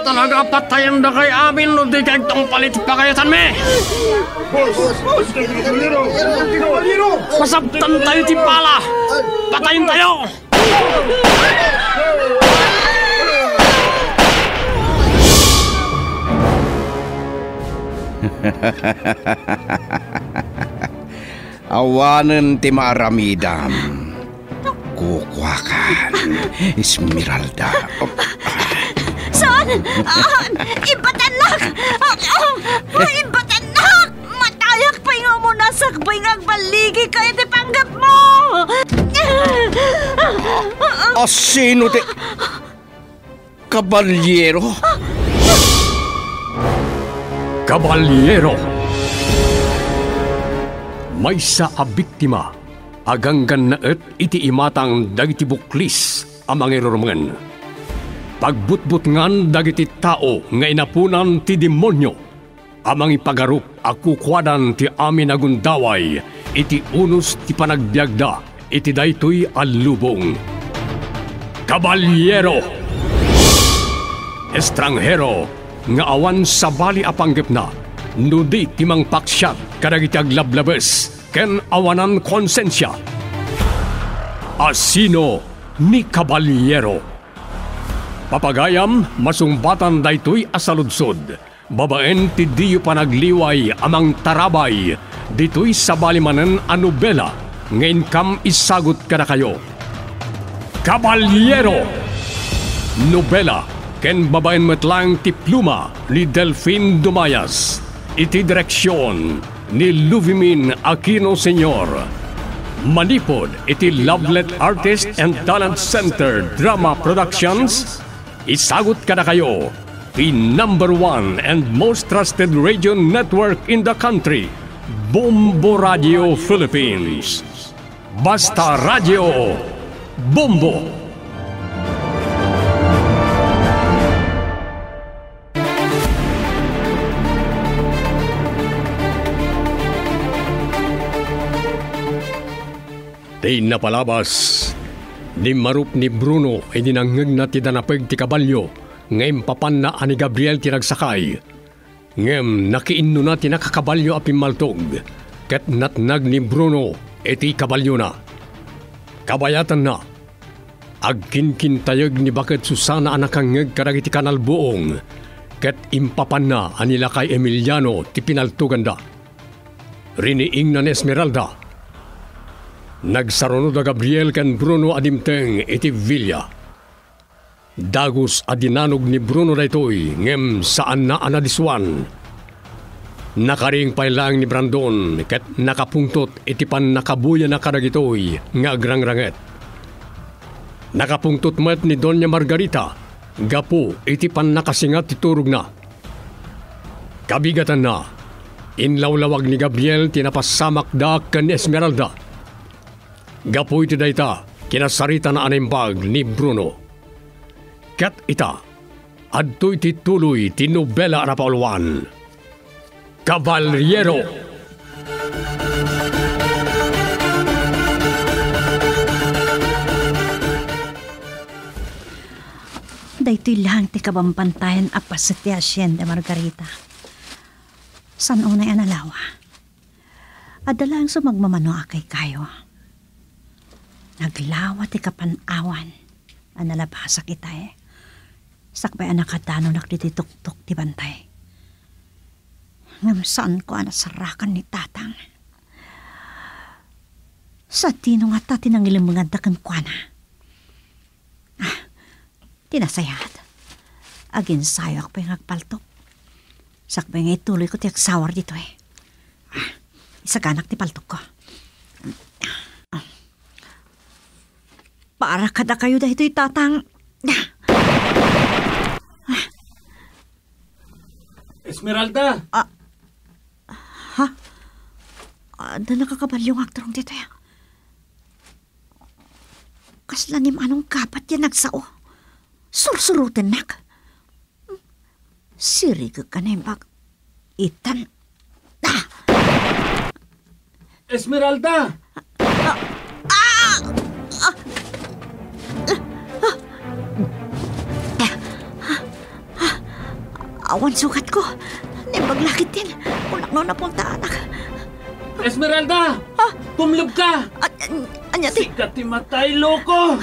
talaga patayan na kay amin no di kay tong palit pa kayasan me. Masabtan tayo ti pala. Patayin tayo. Awanan ti maaramidam. Kukwakan, Esmeralda. Saan? Ibatanak! Ibatanak! Matayak pa nga mo nasakbay nga baligi kayo di panggap mo! Sino ti... Kabalyero? Kabalyero! May sa abiktima, aganggan na iti imatang dagiti buklis amang irurungan. Pagbutbut ngan dagiti tao nga inapunan ti demonyo, amang ipagarup akukwadan ti amin agundaway, iti unos ti panagbiagda, iti daytoy alubong. Kabalyero! Estranghero, nga awan sa bali apanggip na, nudi timang paksyat kadagiti aglablabes, ken awanan konsensya. Asino ni Kabalyero. Papagayam, masumbatan daytoy asaludsod. Babaen ti diyo panagliway amang tarabay. Ditoy sa balimanen a nobela. Ngayon kam isagot kada kayo. Kabalyero! Nobela, ken babaen metlang ti pluma ni Delphine Dumayas. Iti direksyon ni Luvimin Aquino Sr. Manipod iti Lovelet Artist and Talent Center Drama Productions. Isagot kada kayo, the #1 and most trusted radio network in the country, Bombo Radio Philippines. Basta Radio Bombo! Di napalabas, ni marup ni Bruno ay dinangag na ti danapeg ti kabalyo, ngem papan na ani Gabriel ti nagsakay. Ngem nakiinno na ti nakakabalyo a pimaltog, ket natnag ni Bruno iti kabalyo na. Kabayatan na, agkinkintayag ni Bakit Susana anakangag karag iti kanal buong, ket impapan na anila kay Emiliano ti pinaltugan da. Riniing na ni Esmeralda, nagsaruno da Gabriel ken Bruno adimteng iti villa. Dagus adinanog ni Bruno daytoy ngem saan na anadiswan. Nakaring pailang ni Brandon ket nakapungtot iti pan nakabuya na kadagitoy nga agrangranget. Nakapungtot met ni Doña Margarita gapu iti pan nakasingat ti turog na. Kabigatan na, inlawlawag ni Gabriel tinapasamak da ken Esmeralda. Gapoy ti dayta, kinasarita na animbag ni Bruno. Kat ita, adtoy ti tuloy ti nobela na pauluan. Kabalyero! Daytoy lang ti kabampantayan apas ti Hacienda Margarita. San unay analawa? Adalang sumagmamano akay kayo. Naglawa ti kapanawan. Analabasa kita Sakbay nakadano nakditituktok ti bantay. Ngam saan ko anasarakan ni tatang. Sa tino nga ta tinangilimungad da kan kuana. Tinasayad. Agin sayo ako yung agpaltok. Sakbay nga ituloy ko ti agsawar dito Isaganak ti paltok ko. Para kada kayo dahito tatang. Esmeralda! Ha? Da nakakabalyong aktorong dito Kaslanim anong kapat yan nagsao. Sursurutin nak. Sirig ka na yung itan. Esmeralda! Awan sugat ko. Nibaglakit din. Unak no napunta anak. Esmeralda! Kumlub ka! Anya ti? Sikat ti matay, loko!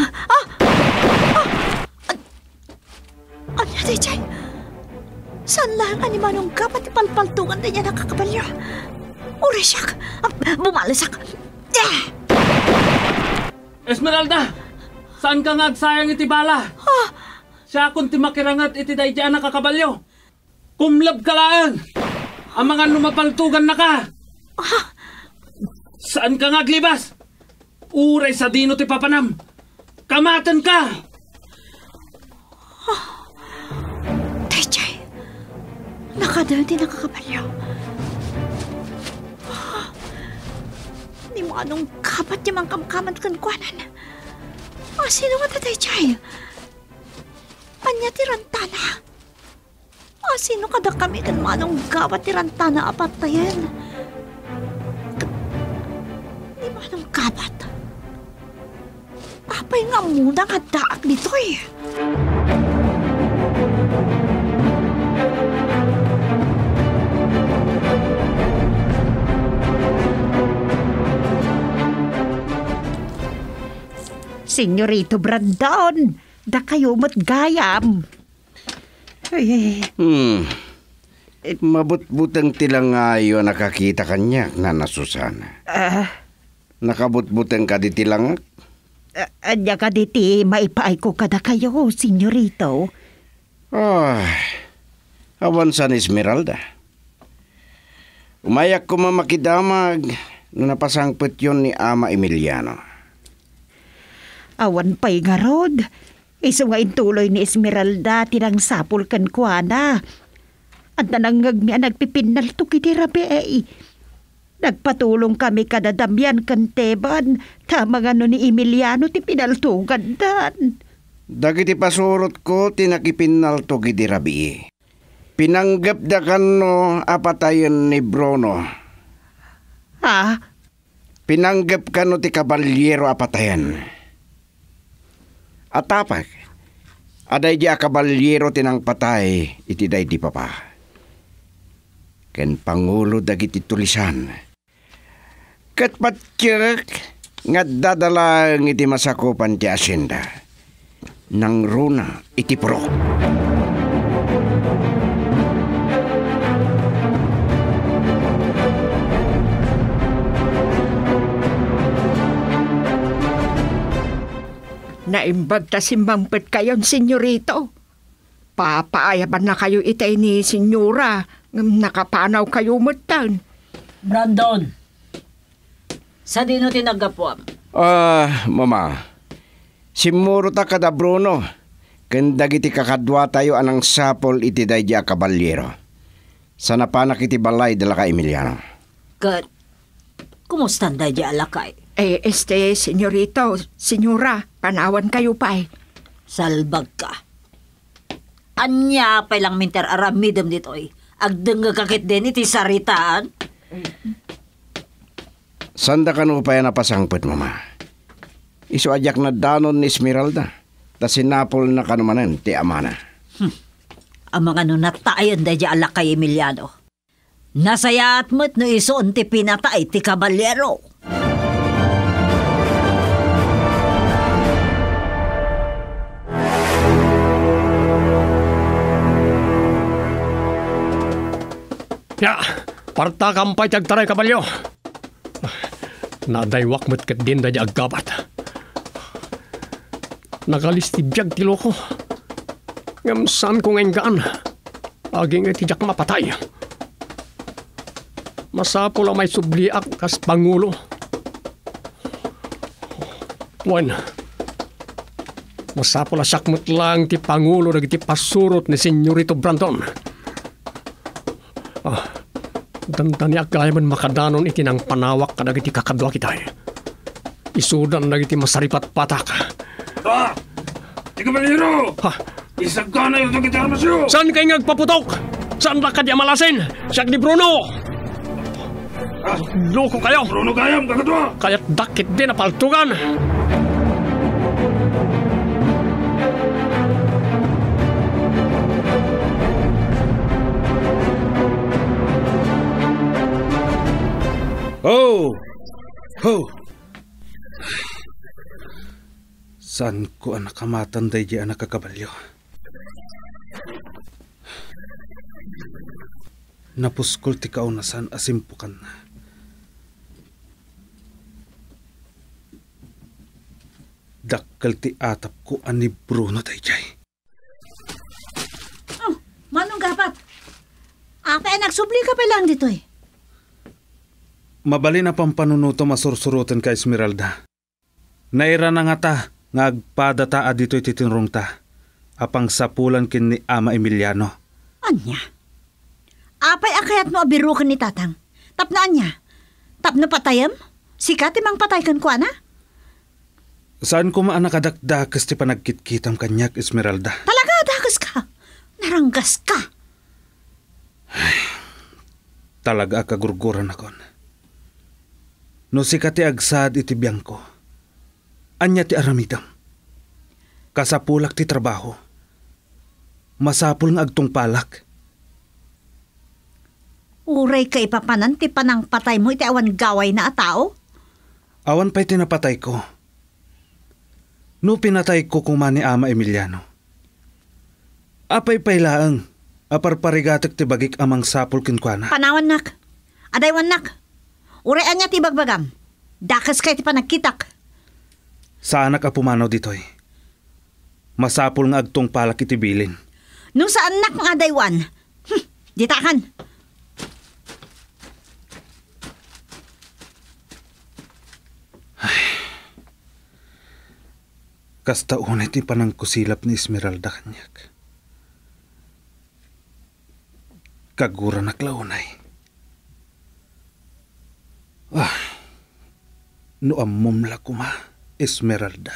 Anya ti, Chay? Saan lang animanong kapat ipalpaltungan na niya nakakabalyo? Uresyak! Bumalisak! Esmeralda! Saan ka nga sayang iti bala? Siya kung ti makirangat iti day dyan nakakabalyo. Kumlab ka lang! Ang mga lumapaltugan na ka! Saan ka nga glibas? Uray sa dino ti papanam! Kamatan ka! Techay, nakadayo din nakakabalyo. Di mo anong kapat yung mga kamkaman kankwanan. Sino nga tatay Chay? Anya ti Rantana. Sino kada kami kan manong kapat ti Rantana apatayan? Di mo anong kapat? Apay nga muna kadaak dito eh. Senyorito Brandon, da kayo matgayam. Ay. Mabutbutang tilang ngayon nakakita kanya na nasusana. Nakabutbutang ka di tilang. Anya ka diti, maipaay ko kada kayo, senyorito. Awan san Esmeralda. Umayak ko mamakidamag na napasangpet yun ni Ama Emiliano. Awan pa'y garod. Iso nga intuloy ni Esmeralda tinang sapul kan kuana. At nanangag niya nagpipinal to kiti rabi eh. Nagpatulong kami kadadamyan kan teban. Tama nga no ni Emiliano ti pinaltugan dan. Dagiti pasurot ko tinakipinal to kiti rabi. Pinanggap da kano apatayon ni Bruno. Pinanggap kano ti kabalyero apatayan. Atapak, aday di akabalyero tinang patay, iti day di papa. Ken Pangulo dagiti tulisan. Kat patkirak, nga dadalang iti masakupan ti asyenda. Nang runa iti pro. Naimbag ta simbangpet kayon, senyorito. Papaayaban na kayo itay ni senyora. Nakapanaw kayo mutan. Brandon, sa dino tinagapuam? Mama. Simuro ta kada Bruno. Kendag iti kakadwa tayo anang sapol iti dayja kabalyero. Sana panak iti balay dala ka Emiliano. Kumusta dayja alakay? Senyorito, senyora, panawan kayo pa eh. Salbag ka. Anya pa lang minter aramidam dito eh. Agdeng kakit din iti saritaan. Sanda ka no pa yan napasangpet, mama. Isu ajak na danon ni Esmeralda. Ta sinapol na kanumanan ti amana. Ang mga natayan dayja alakay Emiliano. Nasayat mo't no isoon ti pinatay ti kabalyero. Ya, parta kampay tagtaray kabalyo. Nadaywak mo't kat din dayja aggabat. Nagalistibiyag ti loko. Ngamsan ko ngayon gaan. Aging itijak mapatay. Masapo lang may subliak kas Pangulo. Wan. Masapo lang sakmut lang ti Pangulo nag ti pasurot ni Senyorito Brandon. Dantani agayaman makadanon iti nang panawak kadag iti kakadwa kitay. Isudan nag iti masaripat patak. Tiga baliro! Isag ka na yung kita armasyo! Saan kayo nagpaputok? Saan ba kadya malasin? Siyak ni Bruno! Loko kayo! Bruno kayam, kakadwa! Kaya't dakit din na paltugan! Ho! Saan ko ang nakamatan day di anak kakabalyo? Napuskol ti kaunasan asimpukan na. Dakkel ti atap ko ani Bruno day jay. Oh, manong gapat? Apay nagsubli ka pa lang dito eh. Mabali na pang panunuto masursurutan ka Esmeralda. Naira na nga ta, nga agpadata dito ititinrong ta. Apang sapulan kin ni Ama Emiliano. Anya? Apay akayat mo abirukan ni tatang. Tapnaan niya. Tapno patayam? Sikat imang patay kan kwa na? Saan ko maanakadakdakas ti panagkitkitam kanyak Esmeralda? Talaga dakas ka? Naranggas ka? Talaga akagurguran akon. No sikati agsad iti biyang ko. Anya ti aramidam. Kasapulak ti trabaho. Masapul nga agtong palak. Uray ka ipapanan ti panang patay mo iti awan gaway na a tao? Awan pa'y tinapatay ko. No pinatay ko kumani Ama Emiliano. Apay pailaang. Aparparigatek ti bagik amang sapul kinkwana. Panawan nak. Adaywan nak. Urayan niya ti bagbagam. Dakas kay ti panagkitak. Sa anak a pumanaw ditoy. Masapul nga agtong palak iti bilin. Nung sa anak ng adaywan. Ditakan. Kasta unay ti panangkusilap ni Esmeralda kanyak. Kagura na klaunay. No amumla ko ma, Esmeralda.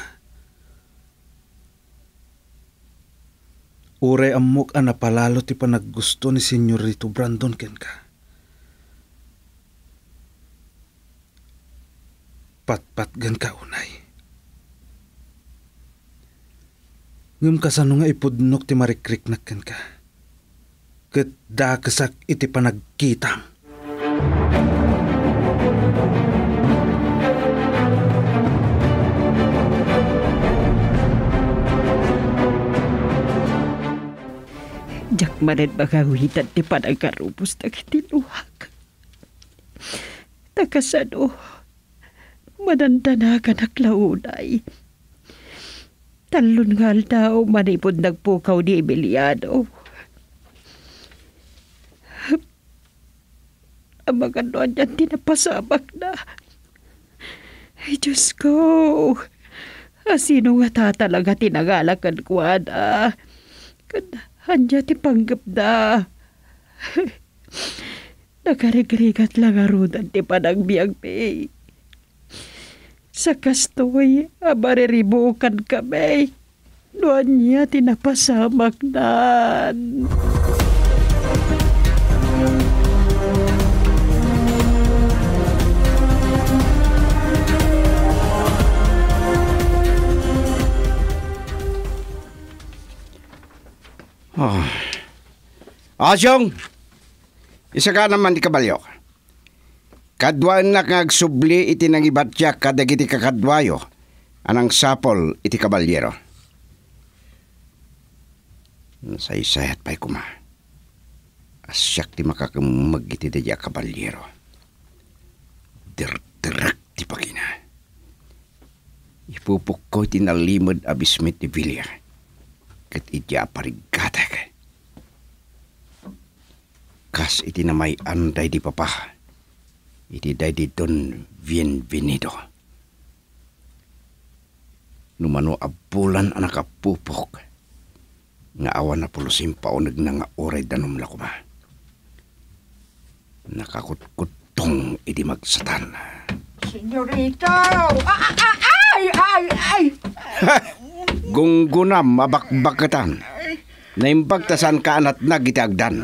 Uray amok anapalalo ti panaggusto ni Senyorito Brandon ken ka. Patpat gan ka unay. Ngum kasano nga ipudnok ti marikrik na ken ka. Ket dakasak iti panagkitam. Jak maned magawitan ti panagkarubos na kitiluhag. Takasano, manandanagan ang launay. Talon nga daw manipod nagpukaw ni Emiliano. Ang mga noon yan tinapasabak na. Ay, Diyos ko. Sino nga tatalaga tinagalakan ko na? Hanya ti panggap na. Nakarigrigat lang arudan ti panagbiagbi. Sa kastoy, amariribukan kami. Noon niya tinapasamak na. Asyong! Isa ka naman di kabalyo. Kadwan na kagsubli iti nang ibatya kadagiti kakadwayo anang sapol iti kabalyero. Nasaysayat pa'y kuma. Asyak ti makakamag iti dadya kabalyero. Dirdirak ti pakina. Ipupuk ko iti nalimod abismit ti Villa. Kat iti aparigatek. Kas iti namay anday di papa. Iti day di don bienvenido. Numano abulan anak apupok. Nga awan na pulusim paunag na nga oray danom la kuma. Nakakutkutong iti magsatan. Senyorito! Ay! Gunggunam abakbakatan. Naimbagtasan ka anat nagitiagdan.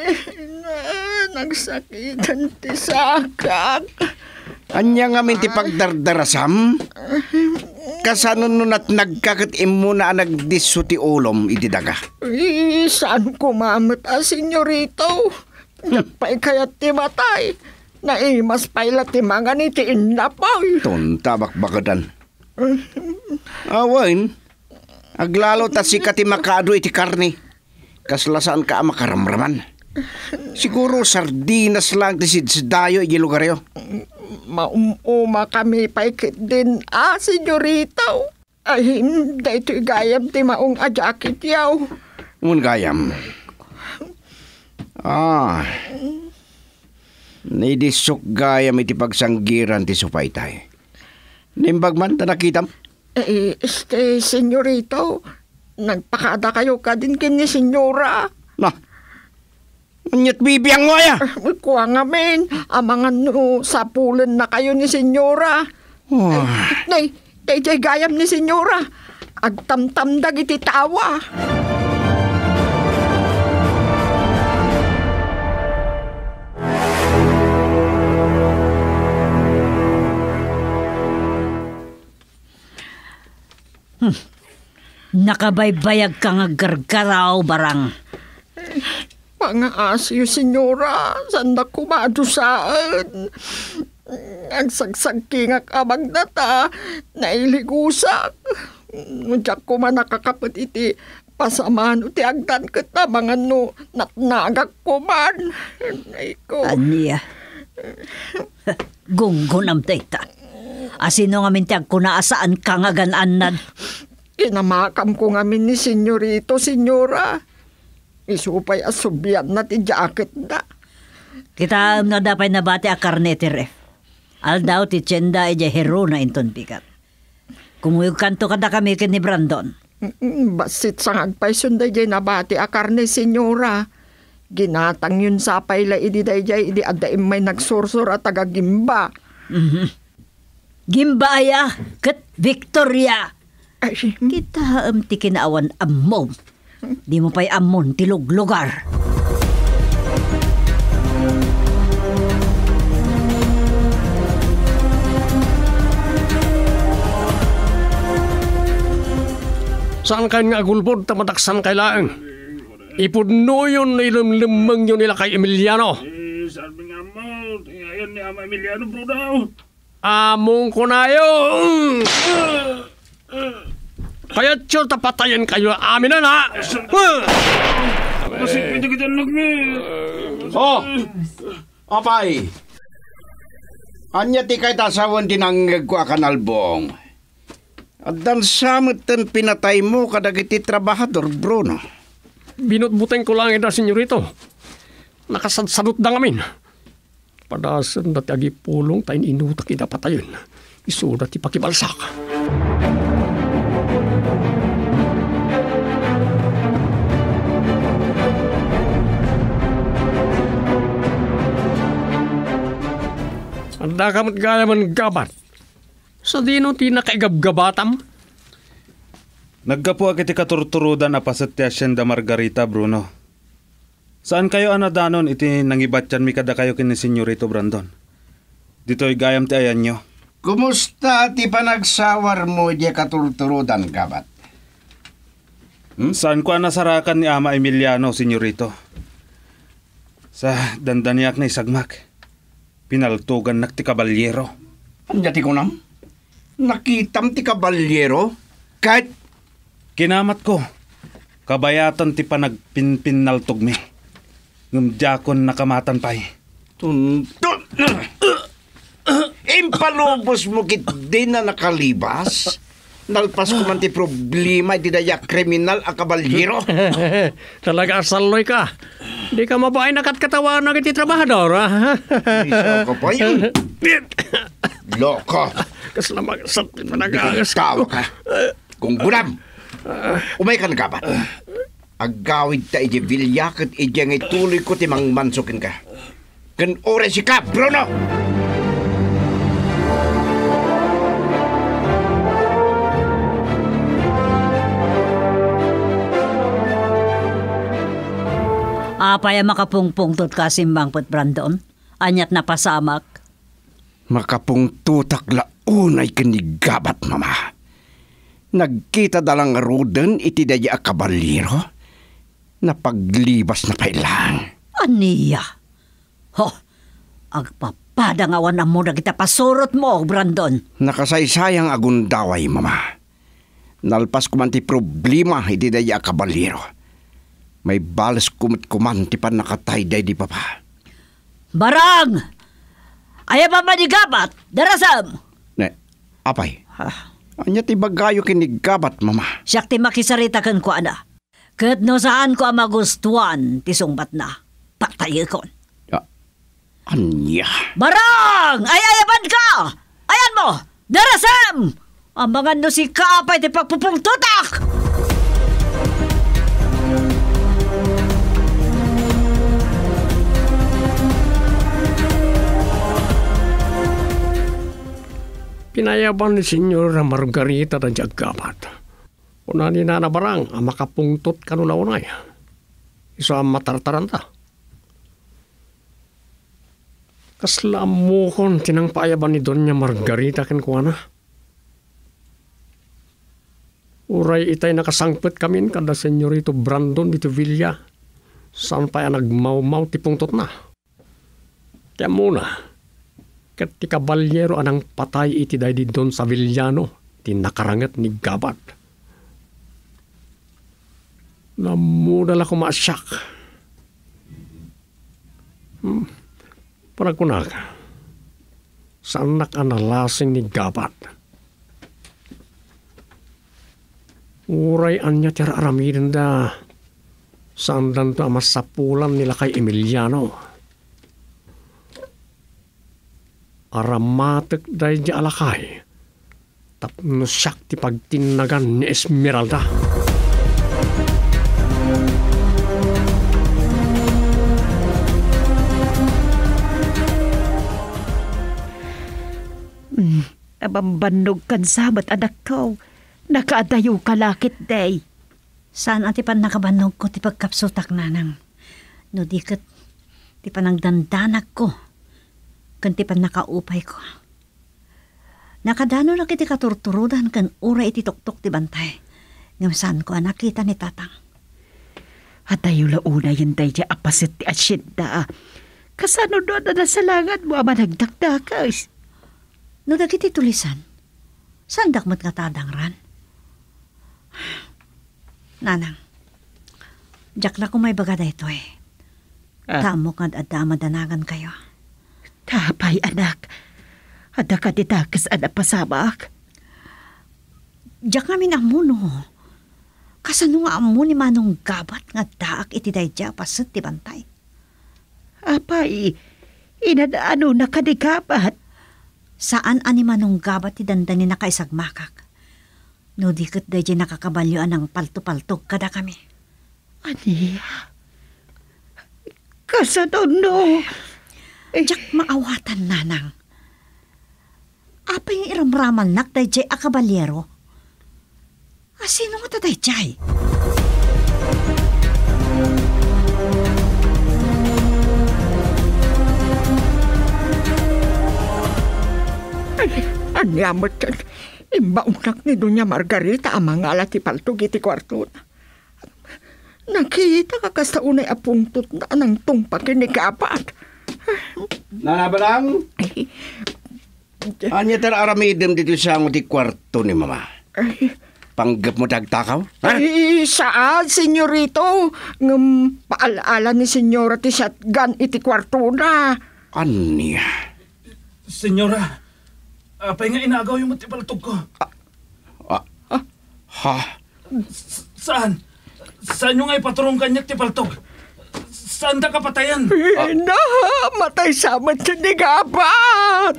Nagsakitan ti sakak. Anya nga minti pagdardarasam? Kasanon nun at nagkakat imo na nagdiso ti ulom iti daga? Saan kumamot senyorito? Nagpay kayat ti matay. Naimas pala ti mga ni ti inlapoy. Tonta bakbakadan. Awain, aglalo ta si kati makaado iti karni. Kaslasaan ka makaramraman. Siguro sardinas lang ti siddayo iti lugar yo. Maumuma kami paikit din, senyorito. Ay, hindi ito'y gayam ti maong ajakit yaw. Ngun gayam. Nidisok gayam iti pagsanggiran ti supaytay. Nimbag man ta nakitam? Senyorito, nagpakada kayo ka din kini senyora. Anyat bibiyang mo ya? Kuha nga men, amangan sapulan na kayo ni senyora. Nay, kay gayam ni senyora. Agtamtamdag iti tawa. Nakabaybayag ka nga gargaraw barang. Pangaasyo, senyora, saan na kumadusaan? Ang sagsagkingak amang data, nailigusak. Diyak ko man nakakapit iti pasamaan uti agdan kita mga natnagak ko man. Ay ko. Aniya. Gunggunam tayta. Asino nga mintiag ko na asaan ka nga gananad? Kinamakam ko ngamin ni senyorito, senyora. Isupay asubyan na ti jacket na. Kita na dapat nabati a karnete ref. Aldaw ti tiyenda eja hero na inton pikat. Kumuyog kanto kada kami kin ni Brandon. Basit sang agpayson da jay nabati a karne, senyora. Ginatang yun sapay la idi da jay idi adaim may nagsursur at tagagimba. Gimba aya, kat Victoria. Kita ti kinaawan ammom. Di mo pa'y ammon tilog lugar. Saan kayo nga agulpod tamataksan kailangan? Ipudno yun na ilumlimang yun nila kay Emiliano. Sabi nga mo, ngayon ni Ama Emiliano bro daw. Among ko na yun! Kaya sure tapatayan kayo amin na na! Kasi kita nagmi. Apay! Anya ti kay tasawan tinanggag ko akan albong. At dan samutan pinatay mo kadagiti trabahador, Bruno. Binutbuteng ko lang ito, senyorito. Nakasadsadot na ngamin. Padasan dati agi pulong tayo inutak idapatayon. Isudat ipakibalsak. Anda kamat gaya man gabat. Sa dino ti nakaigabgabatam. Naggapo iti katurturudan na pasatya Hacienda Margarita, Bruno. Saan kayo anadanon iti nangibatyan mi kada kayo kini senyorito Brandon? Dito'y gayam ti ayan nyo. Kumusta ti panagsawar mo di katurturudan, gabat? Saan ko nasarakan ni Ama Emiliano, senyorito? Sa dandaniak na isagmak. Pinaltugan nak ti kabalyero. Anya ti kunam? Nakitam ti kabalyero? Kahit kinamat ko. Kabayatan ti panagpinpinaltog mi. Ngumdyakon nakamatan pa'y. Tuntun! Impalubos mo kit din na nakalibas? Nalpas ko man ti problema iti daya kriminal a kabalyero. Talaga asaloy ka. Di ka mabahay nakatkatawa na kiti trabahador, ha? Isa ka pa yun. Loko. Kaslamag sa panagas. Tawa ka. Kung gunam, umay ka nagabat. Agawid ta iti vilyak at iti ngay tuloy ko ti mangmansukin ka. Kan oras ka, Bruno! Apaya makapungpungtot ka simbangpot Brandon. Anyat napasamak. Makapungtutak launay kanigabat, mama. Nagkita dalang ruden iti daya a kabalyero. Napaglibas na pailang. Aniya. Ho, Padangawan na mo na kita pasurot mo, Brandon. Nakasaysayang agundaway, mama. Nalpas ko man ti problema, iti daya kabalyero. May balas kumit kuman ti pan nakatay day di papa. Barang! Ayaw pa manigabat, darasam! Ne, apay? Anya ti bagayo kinigabat, mama. Siyak ti makisarita kan ko, ana. Kat no saan ko ang magustuhan, ti sungbat na. Patay kon. Anya? Barang! Ayayaban ka! Ayan mo! Darasam! Ang mga no si Kaapay ti pagpupungtutak! Pinayaban ni Senyora Margarita na jagapat. Una ni Nana Barang, ang makapungtot kanulaunay. Isa ang matartaranta. Kaslamuhon tinang payaban ni Doña Margarita ken kuana. Uray itay nakasangpet kamin kada Senyorito Brandon dito Villa. Saan pa nagmaumaw ti pungtot na. Kaya muna, kat ti kabalyero anang patay iti day di Don sa Villano, ti nakarangat ni Gabat. Namudal ako maasyak. Para kunak, saan nakanalasing ni Gabat? Uray anya tira aramirin da, saan danto amas sapulan nila kay Emiliano. Aramatek day di alakay, tapno siyak ti pagtinagan ni Esmeralda. Abambanog kan sabat anak ko. Nakaadayo kalakit day. Saan ati pan nakabanog ko ti pagkapsutak nanang? No di kat ti panagdandanak ko. Kan ti pan nakaupay ko. Nakadano na kiti katurturudan kan ura iti tuktok ti bantay. Ngam saan ko nakita ni tatang. Adayo launa yan day di apasit ti asyenda. Kasano doon na nasalangan mo ama nagdakdakas. No dagiti tulisan, saan dakmat nga tadang ran? Nanang, jak na ko may bagada ito eh. Tamo kad adda madanagan kayo. Tapay anak, ada ka ditakas ada pasabak. Jak namin amuno. Kasano nga amu ni Manong Gabat nga daak iti dayja paset ti bantay. Apay, inadaano nakadigabat. Saan ani Manong Gabat ti dandani na kaisagmakak? No di kat day nakakabalyoan ng palto-paltog kada kami. Aniya? Kasanono? Jak maawatan nanang. Apa yung iramraman nak day akabalyero? Sino nga taday jay? Anyamot yan. Imbaunak ni Doña Margarita ang mga alati paltog iti kwarto na. Nakita ka kasta unay apungtot na ng tungpak kinikapat. Nana Barang? Anya tara aramidem dito sa ti kwarto ni mama. Panggap mo tagtakaw? Ay, saan, senyorito? Ngam paalaala ni senyora ti shotgun iti kwarto na. Anya? Senyora, apay nga inagaw yung matipaltog ko. Ha? Saan? Saan yung ay paturong kanyak tipaltog? Saan da kapatayan? Na, matay samat sa nigabat!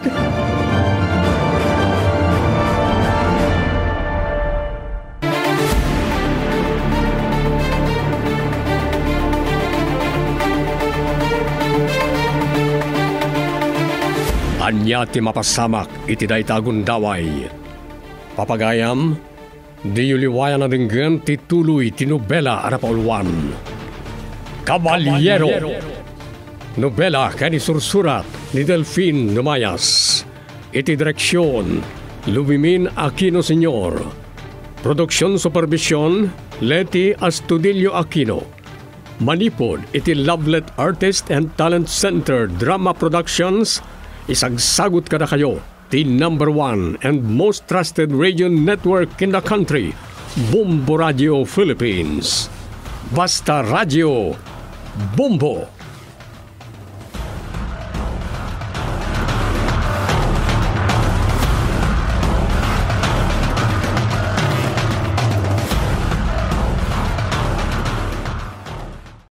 Anya ti mapasamak iti daytagun daway. Papagayam, di yuliwayan na dinggan ti tuloy ti nobela arapaulwan. Kabalyero. Nobela kani sursurat ni Delfin Numayas. Iti direksyon, Lubimin Aquino Sr. Produksyon supervision, Leti Astudillo Aquino. Manipod iti Lovelet Artist and Talent Center Drama Productions, Isagsagot kada kayo, the number one and most trusted radio network in the country, Bombo Radio Philippines. Basta Radio, Bombo!